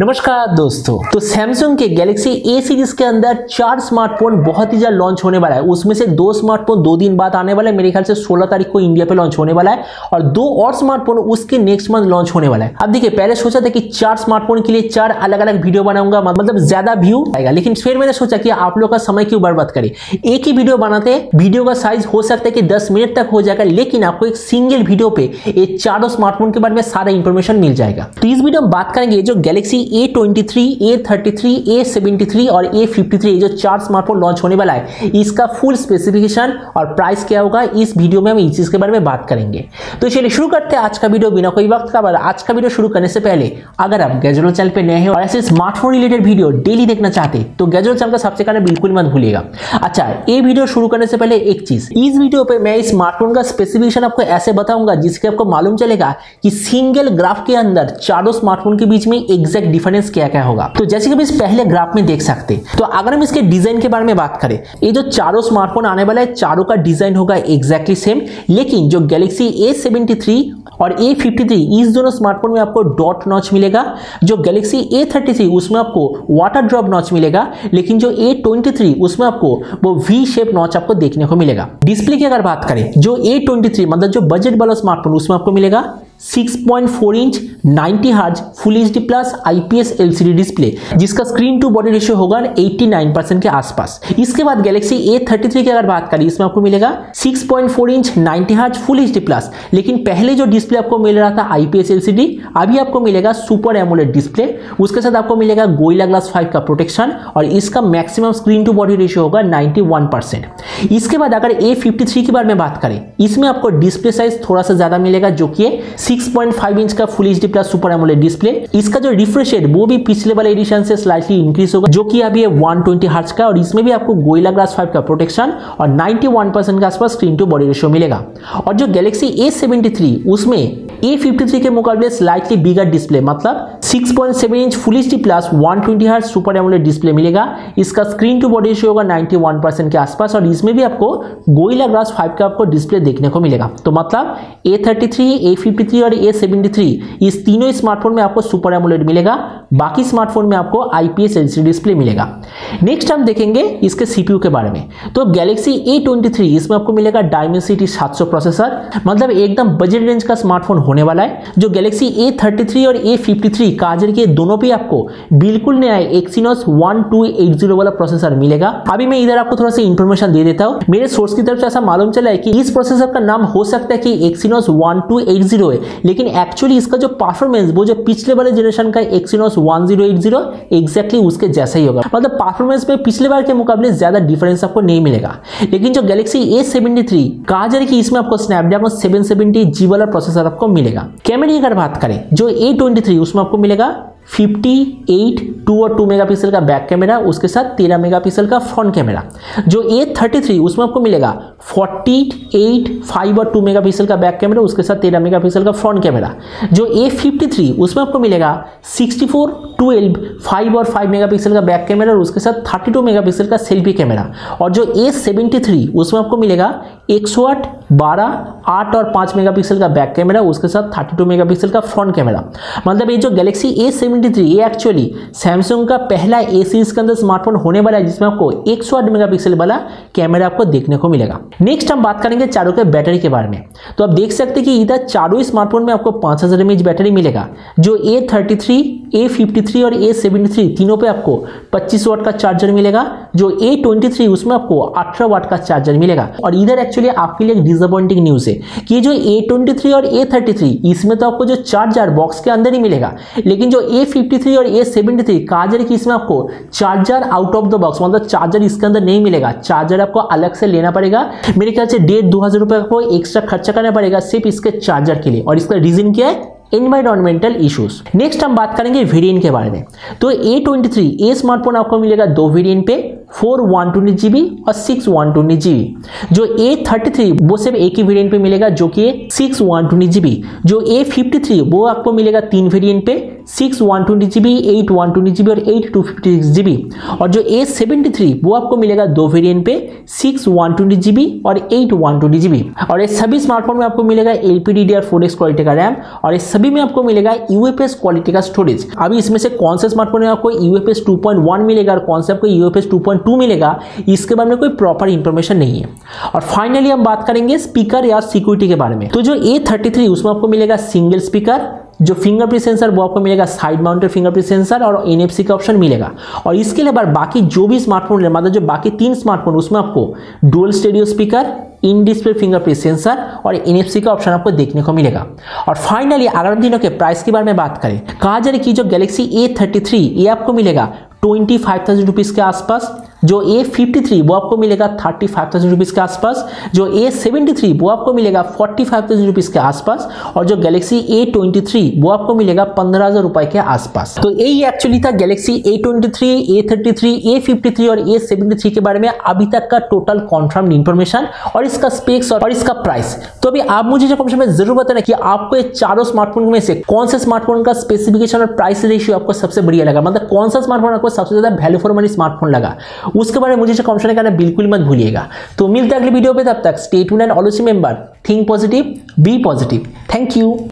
नमस्कार दोस्तों। तो सैमसंग के गैलेक्सी ए सीरीज के अंदर 4 स्मार्टफोन बहुत ही जल्द लॉन्च होने वाला है। उसमें से 2 स्मार्टफोन 2 दिन बाद आने वाला है, मेरे ख्याल से 16 तारीख को इंडिया पे लॉन्च होने वाला है और 2 और स्मार्टफोन उसके नेक्स्ट मंथ लॉन्च होने वाला है। अब देखिए, पहले सोचा था कि 4 स्मार्टफोन के लिए 4 अलग अलग वीडियो बनाऊंगा, मतलब ज्यादा व्यू आएगा, लेकिन फिर मैंने सोचा कि आप लोग का समय क्यों बर्बाद करें, एक ही वीडियो बनाते हैं। वीडियो का साइज हो सकता है कि 10 मिनट तक हो जाएगा, लेकिन आपको एक सिंगल वीडियो पे ये चारों स्मार्टफोन के बारे में सारा इंफॉर्मेशन मिल जाएगा। तो इस वीडियो में बात करेंगे जो गैलेक्सी A23, A33, A73 और A53 जो 4 स्मार्टफोन लॉन्च होने वाला है, इसका फुल स्पेसिफिकेशन और प्राइस क्या होगा, इस वीडियो में हम इस चीज के बारे में बात करेंगे। तो चलिए शुरू करते हैं आज का वीडियो बिना कोई वक्त का। आज का वीडियो शुरू करने से पहले अगर आप गैजेट चैनल पे नए हैं और ऐसे स्मार्टफोन रिलेटेड वीडियो डेली देखना चाहते हैं तो गैजेट चैनल का सब्सक्राइब करना बिल्कुल मत भूलिएगा। अच्छा, ये वीडियो शुरू करने से पहले एक चीज, इस वीडियो पे मैं इस स्मार्टफोन का स्पेसिफिकेशन आपको ऐसे बताऊंगा जिसके आपको मालूम चलेगा कि सिंगल ग्राफ के अंदर चारों स्मार्टफोन के बीच में एग्जैक्ट डिफरेंस क्या क्या होगा। तो जैसे कि आप इस पहले ग्राफ में देख सकते हैं, तो अगर हम इसके डिजाइन के बारे में बात करें, ये जो चारों स्मार्टफोन आने वाला है, चारों का डिजाइन होगा एग्जैक्टली सेम, लेकिन जो गैलेक्सी A73 और A53 इस दोनों स्मार्टफोन में आपको डॉट नॉच मिलेगा। जो गैलेक्सी A33 उसमें आपको वाटर ड्रॉप नॉच मिलेगा, लेकिन जो A23 उसमें आपको वो V शेप नॉच आपको देखने को मिलेगा। डिस्प्ले की अगर बात करें, जो A23 मतलब जो बजट वाला स्मार्टफोन उसमें आपको मिलेगा 6.4 inch 90 hertz full HD plus IPS LCD display, जिसका स्क्रीन टू बॉडी रेशियो होगा 89% के आसपास। इसके बाद गैलेक्सी A33 की अगर बात करें, इसमें आपको मिलेगा 6.4 inch 90 hertz full HD plus, लेकिन पहले जो डिस्प्ले आपको मिल रहा था IPS LCD, अभी आपको मिलेगा सुपर एमोलेड डिस्प्ले। उसके साथ आपको मिलेगा गोरिल्ला ग्लास 5 का प्रोटेक्शन और इसका maximum screen to body ratio होगा 91%। इसके बाद अगर A53 के बारे में बात करें, इसमें आपको डिस्प्ले साइज थोड़ा सा ज्यादा मिलेगा, जो कि 6.5 इंच का full HD plus super AMOLED display. इसका जो रिफ्रेश रेट वो भी पिछले वाले एडिशन से स्लाइटली इंक्रीज होगा, जो कि अभी 120 हर्ट्ज का, और इसमें भी आपको गोरिल्ला ग्लास 5 का प्रोटेक्शन और 91% के आसपास स्क्रीन टू बॉडी रेशियो मिलेगा। और जो गैलेक्सी A73 उसमें A53 के मुकाबले स्लाइटली बिगर डिस्प्ले, मतलब 6.7 inch full HD plus 120 hertz super AMOLED display मिलेगा। इसका स्क्रीन टू बॉडी रेशियो होगा 91% के आसपास और इसमें भी आपको गोरिल्ला ग्लास 5 का आपको डिस्प्ले देखने को मिलेगा। तो मतलब A33, A53 और A73 इस तीनों स्मार्टफोन में आपको सुपर एमोलेड मिलेगा, बाकी स्मार्टफोन में आपको IPS LCD डिस्प्ले मिलेगा। नेक्स्ट हम देखेंगे इसके CPU के बारे में। तो गैलेक्सी A23 इसमें आपको मिलेगा Dimensity 700 प्रोसेसर, मतलब एकदम बजट रेंज का स्मार्टफोन होने वाला है। जो गैलेक्सी A33 और A53 काजर के दोनों पे आपको बिल्कुल नया Exynos 1280 वाला प्रोसेसर मिलेगा। अभी मैं इधर आपको थोड़ा सा इंफॉर्मेशन दे देता हूँ। मेरे सोर्स की तरफ से ऐसा मालूम चला है कि इस प्रोसेसर का नाम हो सकता है कि Exynos 1280 है, लेकिन एक्चुअली इसका जो परफॉर्मेंस वो जो पिछले वाले जनरेशन का Exynos 1080 एग्जैक्टली उसके जैसा ही होगा, मतलब परफॉर्मेंस में पिछले बार के मुकाबले ज्यादा डिफरेंस आपको नहीं मिलेगा। लेकिन जो गैलेक्सी A73 काजर की, इसमें आपको स्नैपड्रैगन 770G वाला प्रोसेसर आपको मिलेगा। कैमरे की अगर बात करें, जो A23 उसमें आपको मिलेगा 58 2 और 2 मेगापिक्सल का बैक कैमरा, उसके साथ 13 मेगापिक्सल का फ्रंट कैमरा। जो A33 उसमें आपको मिलेगा 48 5 और 2 मेगापिक्सल का बैक कैमरा, उसके साथ 13 मेगापिक्सल का फ्रंट कैमरा। जो A53 उसमें आपको मिलेगा 64 12 5 और 5 मेगापिक्सल का बैक कैमरा और उसके साथ 32 मेगापिक्सल का सेल्फी कैमरा। और जो A73 उसमें आपको मिलेगा 108 12 8 और 5 मेगापिक्सल का बैक कैमरा, उसके साथ 32 मेगापिक्सल का फ्रंट कैमरा। मतलब ये जो गैलेक्सी A73 ये एक्चुअली सैमसंग का पहला A सीरीज के अंदर स्मार्टफोन होने वाला है जिसमें आपको 108 मेगापिक्सल वाला कैमरा आपको देखने को मिलेगा। नेक्स्ट हम बात करेंगे चारों के बैटरी के बारे में। तो आप देख सकते हैं कि इधर चारों स्मार्टफोन में आपको 5000 mAh बैटरी मिलेगा। जो A33, A53 और A73 तीनों पे आपको 25 वाट का चार्जर मिलेगा। जो A23 उसमें आपको 18 वाट का चार्जर मिलेगा। और इधर एक्चुअली आपके लिए एक डिसअपॉइंटिंग न्यूज है कि जो A23 और A33 इसमें तो आपको जो चार्जर बॉक्स के अंदर ही मिलेगा, लेकिन जो A53 और A73 काजर की इसमें आपको charger out of the box, मतलब चार्जर इसके अंदर नहीं मिलेगा। चार्जर आपको अलग से लेना पड़ेगा, मेरे ख्याल से 1,500-2,000 रुपए आपको एक्स्ट्रा खर्चा करना पड़ेगा सिर्फ इसके चार्जर के लिए। और इसका रीजन क्या है? Environmental issues. नेक्स्ट हम बात करेंगे वेरिएंट के बारे में। तो A23 ये स्मार्टफोन आपको मिलेगा 2 वेरिएंट पे, 4 128GB और 6 128GB। जो A33 वो सिर्फ एक ही वेरिएंट पे मिलेगा, जो कि 6 128GB। जो A53 वो आपको मिलेगा 3 वेरिएंट पे, 6 120GB, 8 120GB और 8 256GB। और जो A73 वो आपको मिलेगा दो वेरिएंट पे, 6 120GB और 8 120GB। और ये सभी स्मार्टफोन में आपको मिलेगा LPDDR4X क्वालिटी का रैम और इस सभी में आपको मिलेगा UFS क्वालिटी का स्टोरेज। अभी इसमें से कौन से स्मार्टफोन में आपको UFS 2.1 मिलेगा और कौन से आपको UFS 2.2 मिलेगा, इसके बारे में कोई प्रॉपर इंफॉर्मेशन नहीं है। और फाइनली हम बात करेंगे स्पीकर या सिक्योरिटी के बारे में। तो जो A33 उसमें आपको मिलेगा सिंगल स्पीकर, जो फिंगरप्रिंट सेंसर वो आपको मिलेगा साइड माउंटेड फिंगरप्रिंट सेंसर और NFC का ऑप्शन मिलेगा। और इसके अलावा बाकी जो भी स्मार्टफोन है, मतलब जो बाकी 3 स्मार्टफोन, उसमें आपको dual stereo speaker, in display fingerprint sensor और NFC का ऑप्शन आपको देखने को मिलेगा। और फाइनली अगर हम तीनों के प्राइस के बारे में बात करें, कहा जा रहा है कि जो गैलेक्सी A33 ये आपको मिलेगा 25,000 रुपीज़ के आसपास, जो A53 वो आपको मिलेगा 35,000 रुपीज़ के आसपास, जो A73 वो आपको मिलेगा 45,000 रुपीज़ के आसपास और जो गैलेक्सी A23 वो आपको मिलेगा 15,000 रुपए के आसपास। तो यही एक्चुअली था गैलेक्सी A23, A33, A53 और A73 के बारे में अभी तक का टोटल कॉन्फर्म्ड इंफॉर्मेशन और इसका स्पेक्स और इसका प्राइस। तो अभी आप मुझे जो कमेंट में जरूर बताना कि आपको ये चारों स्मार्टफोन में से कौन से स्मार्टफोन का स्पेसिफिकेशन और प्राइस रेशियो आपको सबसे बढ़िया लगा, मतलब कौन सा स्मार्टफोन आपको सबसे ज्यादा वैल्यू फॉर मनी स्मार्टफोन लगा, उसके बारे में मुझे कमेंट करना बिल्कुल मत भूलिएगा। तो मिलते हैं अगले वीडियो पे, तब तक stay tuned and always remember think positive, be positive. Thank you.